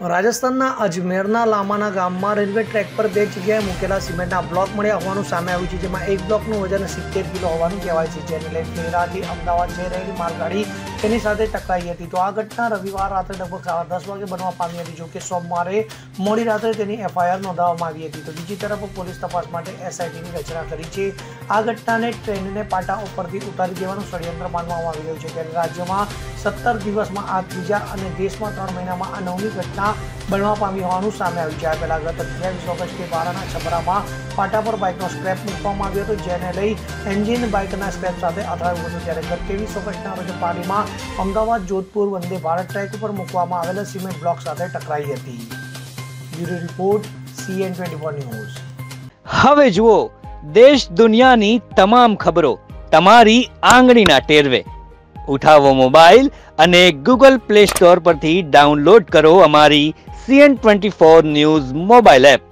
રાજસ્થાનના અજમેરના લામાના ગામમાં railway track પર બે જગ્યાએ મૂકેલા સિમેન્ટના બ્લોક મળ્યા હોવાનું સામે આવ્યું છે, જેમાં એક બ્લોકનું વજન 70 કિલો હોવાનું કહેવાય છે, જેને લઈ ખેરાથી અમદાવાદ જઈ રહેલી માલગાડી તેની સાથે ટકરાઈ હતી। તો આ ઘટના રવિવાર રાત્રે લગભગ 10:30 વાગે બનવા પામી હતી, જોકે સોમવારે મોડી રાત્રે તેની FIR નોંધવામાં આવી હતી। તો બીજી તરફ પોલીસ તપાસ માટે SITની રચના કરી છે। આ ઘટનાને ટ્રેનને પાટા ઉપરથી ઉતારી દેવાનું ષડયંત્ર માનવામાં આવી રહ્યું છે, ત્યારે રાજ્યમાં 17 દિવસમાં આ ત્રીજા અને દેશમાં 3 મહિનામાં આ 9મી ઘટના બનવા પામી હોવાનું સામે આવ્યું છે। આ પહેલા ગત 28 ઓગસ્ટે બારાના છબરામાં પાટા પર બાઇકનો સ્ક્રેપ મૂકવામાં આવ્યો હતો, જેને લઈ એન્જિન બાઇકના સ્ક્રેપ સાથે અથડાયું હતું, ત્યારે ગત 23 ઓગસ્ટના રોજ પાલીમાં અમદાવાદ જોધપુર વંદે ભારત ટ્રેક ઉપર મૂકવામાં આવેલા સિમેન્ટ બ્લોક સાથે ટકરાઈ હતી। Bureau report CN24 news. હવે જુઓ દેશ દુનિયાની તમામ ખબરો તમારી આંગળીના ટેરવે। ઉઠાવો મોબાઈલ અને Google Play Store પરથી ડાઉનલોડ કરો અમારી CN24 ન્યૂઝ મોબાઈલ એપ।